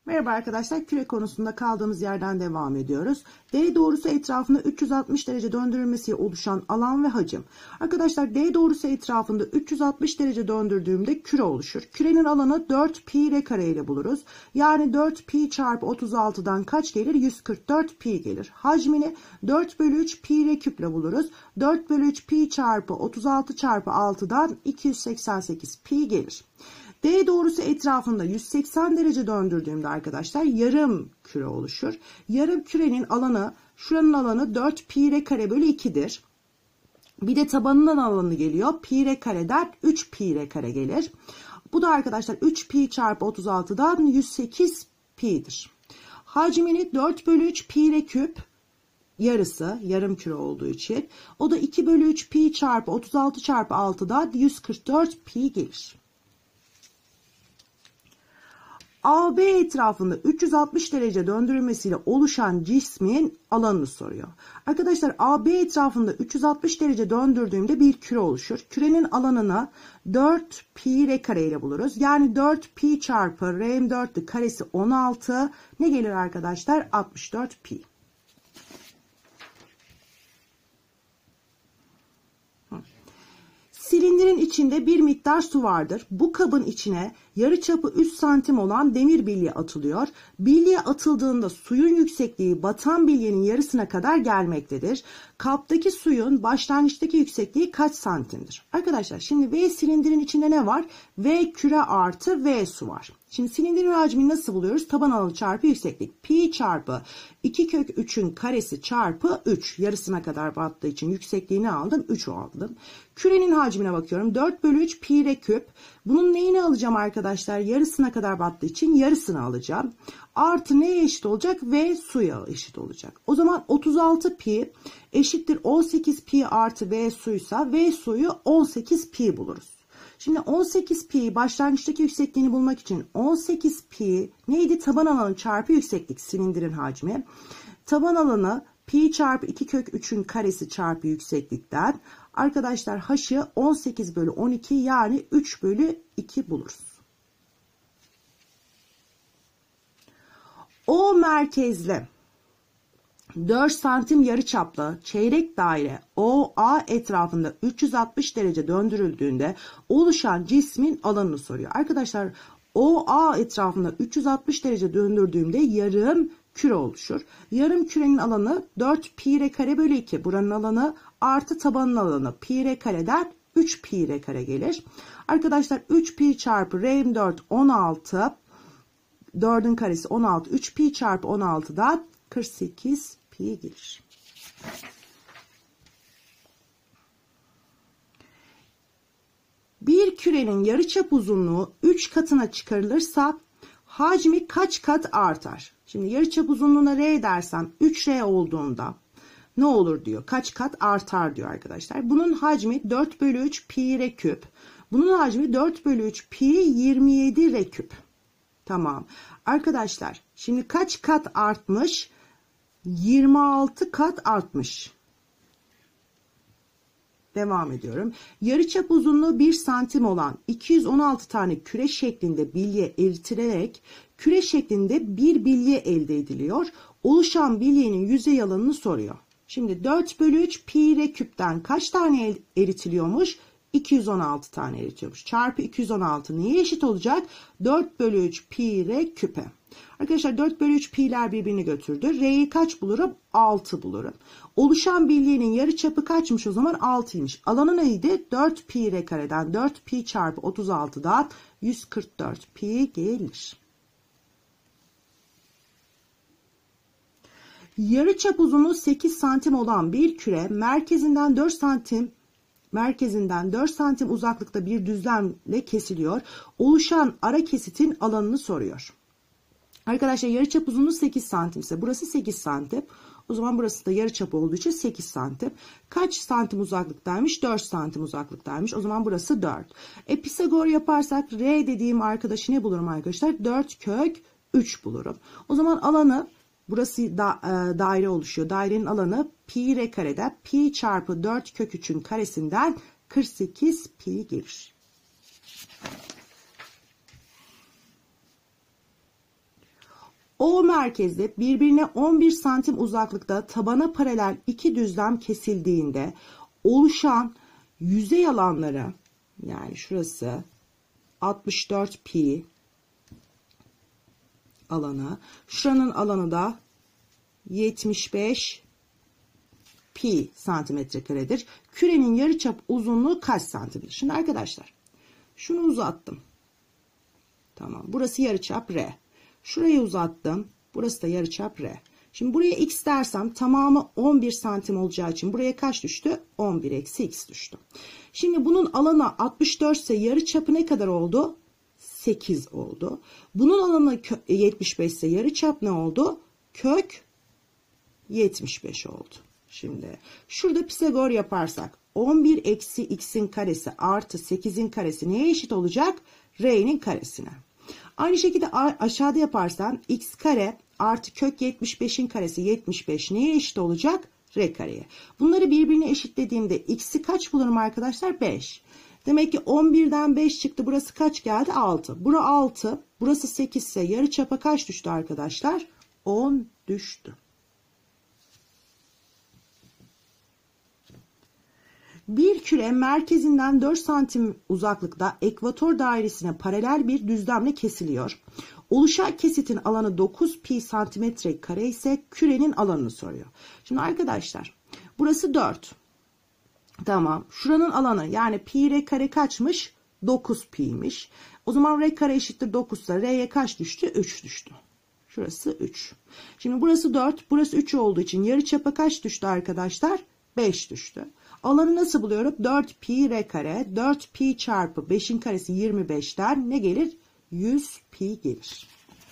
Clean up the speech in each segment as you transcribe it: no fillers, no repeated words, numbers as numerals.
Merhaba arkadaşlar, küre konusunda kaldığımız yerden devam ediyoruz. D doğrusu etrafında 360 derece döndürülmesiyle oluşan alan ve hacim. Arkadaşlar D doğrusu etrafında 360 derece döndürdüğümde küre oluşur. Kürenin alanı 4 pi r kare ile buluruz. Yani 4 pi çarpı 36'dan kaç gelir? 144 pi gelir. Hacmini 4 bölü 3 pi r küple buluruz. 4 bölü 3 pi çarpı 36 çarpı 6'dan 288 pi gelir. D doğrusu etrafında 180 derece döndürdüğümde arkadaşlar yarım küre oluşur. Yarım kürenin alanı, şuranın alanı 4 pi r kare bölü 2'dir. Bir de tabanından alanı geliyor. Pi r kareden 3 pi r kare gelir. Bu da arkadaşlar 3 pi çarpı 36'dan 108 pi'dir. Hacmini 4 bölü 3 pi r küp, yarısı yarım küre olduğu için. O da 2 bölü 3 pi çarpı 36 çarpı 6'dan 144 pi gelir. AB etrafında 360 derece döndürülmesiyle oluşan cismin alanını soruyor. Arkadaşlar AB etrafında 360 derece döndürdüğümde bir küre oluşur. Kürenin alanını 4 pi r kare ile buluruz. Yani 4 pi çarpı r4'lü karesi 16 ne gelir arkadaşlar? 64 pi. Silindirin içinde bir miktar su vardır. Bu kabın içine yarıçapı 3 santim olan demir bilye atılıyor. Bilye atıldığında suyun yüksekliği batan bilyenin yarısına kadar gelmektedir. Kaptaki suyun başlangıçtaki yüksekliği kaç santimdir? Arkadaşlar şimdi V silindirin içinde ne var? V küre artı V su var. Şimdi silindirin hacmini nasıl buluyoruz? Taban alanı çarpı yükseklik. Pi çarpı 2 kök 3'ün karesi çarpı 3. Yarısına kadar battığı için yüksekliğini aldım. 3 aldım. Kürenin hacmine bakıyorum. 4 bölü 3 pi r küp. Bunun neyini alacağım arkadaşlar? Yarısına kadar battığı için yarısını alacağım. Artı neye eşit olacak? V suya eşit olacak. O zaman 36 pi eşittir 18 pi artı V suysa V suyu 18 pi buluruz. Şimdi 18 pi başlangıçtaki yüksekliğini bulmak için 18 pi neydi? Taban alanı çarpı yükseklik, silindirin hacmi. Taban alanı pi çarpı 2 kök 3'ün karesi çarpı yükseklikten arkadaşlar h'ı 18 bölü 12 yani 3 bölü 2 buluruz. O merkezli 4 santim yarıçaplı çeyrek daire OA etrafında 360 derece döndürüldüğünde oluşan cismin alanını soruyor. Arkadaşlar OA etrafında 360 derece döndürdüğümde yarım küre oluşur. Yarım kürenin alanı 4 pi r kare bölü 2. Buranın alanı artı tabanın alanı pi r kareden 3 pi r kare gelir. Arkadaşlar 3 pi çarpı r4 16. 4'ün karesi 16. 3 pi çarpı 16'dan 48 pi gelir. Bir kürenin yarıçap uzunluğu 3 katına çıkarılırsa hacmi kaç kat artar? Şimdi yarıçap uzunluğuna r dersem 3r olduğunda ne olur diyor. Kaç kat artar diyor arkadaşlar. Bunun hacmi 4 bölü 3 pi r küp. Bunun hacmi 4 bölü 3 pi 27 r küp. Tamam. Arkadaşlar şimdi kaç kat artmış? 26 kat artmış. Devam ediyorum. Yarıçap uzunluğu 1 santim olan 216 tane küre şeklinde bilye eritilerek küre şeklinde bir bilye elde ediliyor. Oluşan bilyenin yüzey alanını soruyor. Şimdi 4 bölü 3 pi r küpten kaç tane eritiliyormuş? 216 tane eritiyormuş. Çarpı 216 neye eşit olacak? 4 bölü 3 pi r küpe. Arkadaşlar 4 bölü 3 pi'ler birbirini götürdü. R'yi kaç bulurum? 6 bulurum. Oluşan bilyenin yarıçapı kaçmış o zaman? 6'ymış. Alanı neydi? 4 pi r kareden 4 pi çarpı 36'dan 144 pi gelir. Yarıçap uzunluğu 8 santim olan bir küre merkezinden 4 santim uzaklıkta bir düzlemle kesiliyor. Oluşan ara kesitin alanını soruyor. Arkadaşlar yarıçap uzunluğu 8 santim ise burası 8 santim. O zaman burası da yarıçap olduğu için 8 santim. Kaç santim uzaklıktaymış? 4 santim uzaklıktaymış. O zaman burası 4. Pisagor yaparsak R dediğim arkadaşı ne bulurum arkadaşlar? 4 kök 3 bulurum. O zaman alanı burası daire oluşuyor. Dairenin alanı pi r karede pi çarpı 4 kök 3'ün karesinden 48 pi gelir. O merkezde birbirine 11 santim uzaklıkta tabana paralel iki düzlem kesildiğinde oluşan yüzey alanları, yani şurası 64 pi alanı, şuranın alanı da 75 pi santimetre karedir. Kürenin yarıçap uzunluğu kaç santimdir? Şimdi arkadaşlar şunu uzattım. Tamam. Burası yarıçap R. Şurayı uzattım. Burası da yarıçap R. Şimdi buraya x dersem tamamı 11 santim olacağı için buraya kaç düştü? 11 eksi x düştü. Şimdi bunun alanı 64 ise yarıçapı ne kadar oldu? 8 oldu. Bunun alanı 75 ise yarıçap ne oldu? Kök 75 oldu. Şimdi şurada Pisagor yaparsak 11 eksi x'in karesi artı 8'in karesi neye eşit olacak? R'nin karesine. Aynı şekilde aşağıda yaparsam x kare artı kök 75'in karesi 75 neye eşit olacak? R kareye. Bunları birbirine eşitlediğimde x'i kaç bulurum arkadaşlar? 5. Demek ki 11'den 5 çıktı. Burası kaç geldi? 6. Burası 6. Burası 8 ise yarıçapa kaç düştü arkadaşlar? 10 düştü. Bir küre merkezinden 4 santim uzaklıkta ekvator dairesine paralel bir düzlemle kesiliyor. Oluşan kesitin alanı 9 pi santimetre kare ise kürenin alanını soruyor. Şimdi arkadaşlar burası 4. Tamam. Şuranın alanı yani pi r kare kaçmış? 9 pi'ymiş. O zaman r kare eşittir 9 ise r'ye kaç düştü? 3 düştü. Şurası 3. Şimdi burası 4. Burası 3 olduğu için yarıçapa kaç düştü arkadaşlar? 5 düştü. Alanı nasıl buluyorum? 4 pi r kare. 4 pi çarpı 5'in karesi 25'ten ne gelir? 100 pi gelir.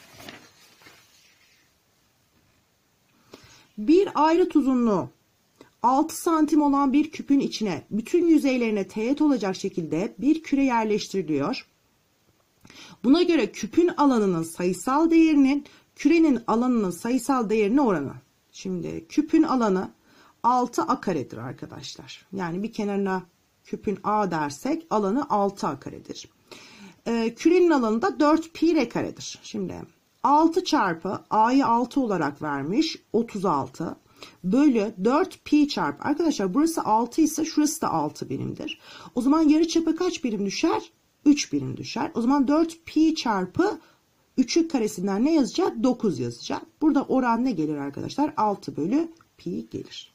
Bir ayrıt uzunluğu 6 santim olan bir küpün içine bütün yüzeylerine teğet olacak şekilde bir küre yerleştiriliyor. Buna göre küpün alanının sayısal değerinin kürenin alanının sayısal değerine oranı. Şimdi küpün alanı 6a karedir arkadaşlar. Yani bir kenarına küpün a dersek alanı 6a karedir. Kürenin alanı da 4 pi r karedir. Şimdi 6 çarpı a'yı 6 olarak vermiş 36 bölü 4 pi çarpı. Arkadaşlar burası 6 ise şurası da 6 birimdir. O zaman yarıçapa kaç birim düşer? 3 birim düşer. O zaman 4 pi çarpı 3'ün karesinden ne yazacak? 9 yazacak. Burada oran ne gelir arkadaşlar? 6 bölü pi gelir.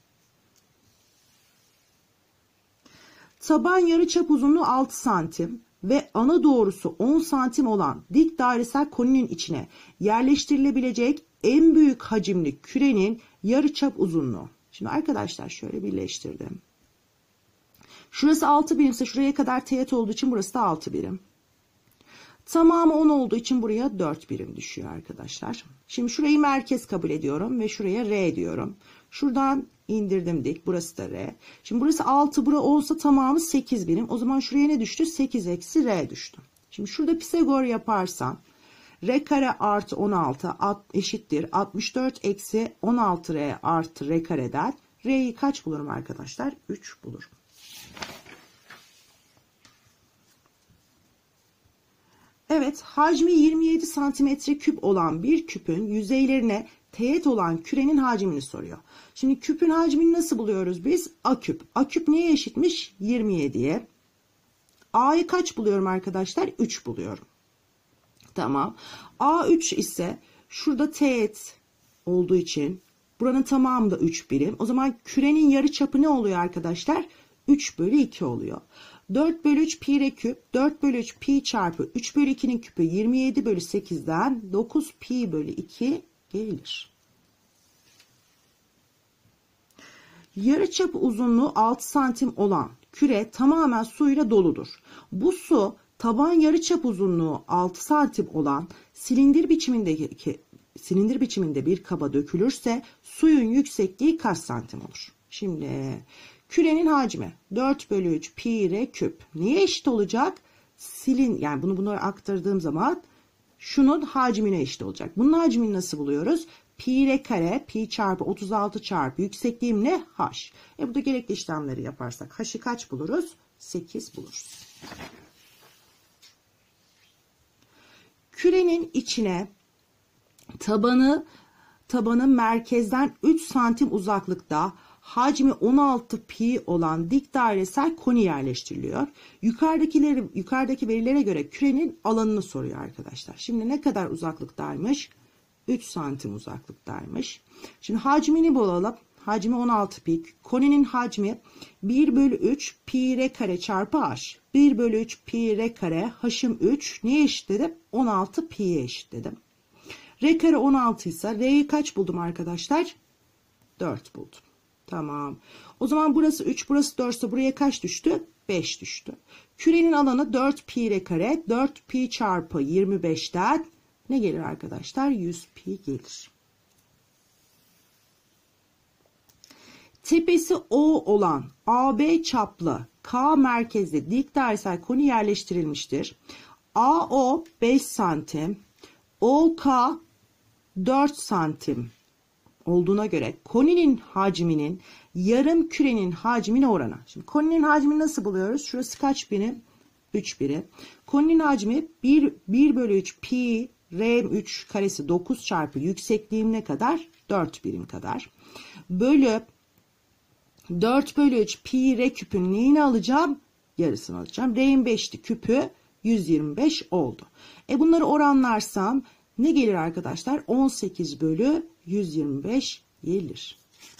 Taban yarıçap uzunluğu 6 santim ve ana doğrusu 10 santim olan dik dairesel koninin içine yerleştirilebilecek en büyük hacimli kürenin yarıçap uzunluğu. Şimdi arkadaşlar şöyle birleştirdim. Şurası 6 birimse şuraya kadar teğet olduğu için burası da 6 birim. Tamamı 10 olduğu için buraya 4 birim düşüyor arkadaşlar. Şimdi şurayı merkez kabul ediyorum ve şuraya R diyorum. Şuradan indirdim dik. Burası da R. Şimdi burası 6. Bura olsa tamamı 8 birim. O zaman şuraya ne düştü? 8 eksi R düştü. Şimdi şurada Pisagor yaparsam R kare artı 16 eşittir. 64 eksi 16 R artı R kareden R'yi kaç bulurum arkadaşlar? 3 bulurum. Evet, hacmi 27 santimetre küp olan bir küpün yüzeylerine teğet olan kürenin hacmini soruyor. Şimdi küpün hacmini nasıl buluyoruz biz? A küp. A küp neye eşitmiş? 27'ye. A'yı kaç buluyorum arkadaşlar? 3 buluyorum. Tamam. A 3 ise şurada teğet olduğu için buranın tamamı da 3 birim. O zaman kürenin yarıçapı ne oluyor arkadaşlar? 3 bölü 2 oluyor. 4 bölü 3 pi r küp, 4 bölü 3 pi çarpı 3 bölü 2'nin küpü 27 bölü 8'den 9 pi bölü 2 gelir. Yarıçap uzunluğu 6 santim olan küre tamamen suyla doludur. Bu su taban yarıçap uzunluğu 6 santim olan silindir biçiminde bir kaba dökülürse suyun yüksekliği kaç santim olur? Şimdi kürenin hacmi 4 bölü 3 pi r küp. Neye eşit olacak? Yani bunları aktardığım zaman şunun hacmine eşit olacak. Bunun hacmini nasıl buluyoruz? Pi r kare pi çarpı 36 çarpı yüksekliğim ne? H. Burada gerekli işlemleri yaparsak h'ı kaç buluruz? 8 buluruz. Kürenin içine Tabanı merkezden 3 santim uzaklıkta, hacmi 16 pi olan dik dairesel koni yerleştiriliyor. Yukarıdaki verilere göre kürenin alanını soruyor arkadaşlar. Şimdi ne kadar uzaklıktaymış? 3 santim uzaklıktaymış. Şimdi hacmini bulalım. Hacmi 16 pi. Koninin hacmi 1 bölü 3 pi r kare çarpı h. 1 bölü 3 pi r kare h'ım 3. Neye eşitledim? 16 pi'ye eşitledim. R kare 16 ise R'yi kaç buldum arkadaşlar? 4 buldum. Tamam. O zaman burası 3, burası 4 ise buraya kaç düştü? 5 düştü. Kürenin alanı 4 pi r kare. 4 pi çarpı 25'ten ne gelir arkadaşlar? 100 pi gelir. Tepesi O olan AB çaplı K merkezli dik dairesel koni yerleştirilmiştir. AO 5 santim, OK 4 santim olduğuna göre koninin hacminin yarım kürenin hacmine oranı. Şimdi koninin hacmini nasıl buluyoruz? Şurası kaç birim? 3 birim. Koninin hacmi 1 bölü 3 pi r3 karesi 9 çarpı yüksekliğim ne kadar? 4 birim kadar. Bölü 4 bölü 3 pi r küpün neyini alacağım? Yarısını alacağım. R'in 5'ti, küpü 125 oldu. Bunları oranlarsam ne gelir arkadaşlar? 18 bölü 125 gelir.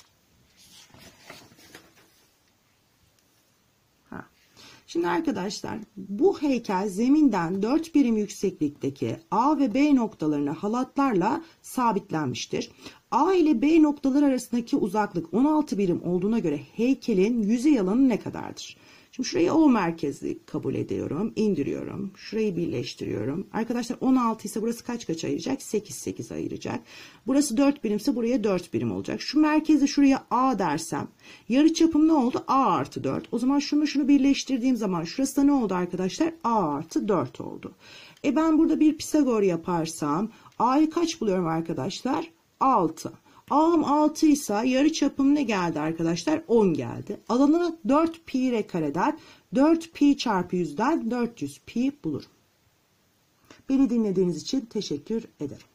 Şimdi arkadaşlar bu heykel zeminden 4 birim yükseklikteki A ve B noktalarına halatlarla sabitlenmiştir. A ile B noktaları arasındaki uzaklık 16 birim olduğuna göre heykelin yüzey alanı ne kadardır? Şimdi şurayı O merkezli kabul ediyorum. İndiriyorum. Şurayı birleştiriyorum. Arkadaşlar 16 ise burası kaç ayıracak? 8 ayıracak. Burası 4 birimse buraya 4 birim olacak. Şu merkezi şuraya A dersem yarıçapım ne oldu? A artı 4. O zaman şunu birleştirdiğim zaman şurası da ne oldu arkadaşlar? A artı 4 oldu. Ben burada bir Pisagor yaparsam A'yı kaç buluyorum arkadaşlar? 6. A'm 6 ise yarıçapım ne geldi arkadaşlar? 10 geldi. Alanını 4 pi r kareden 4 pi çarpı 100'den 400 pi bulurum. Beni dinlediğiniz için teşekkür ederim.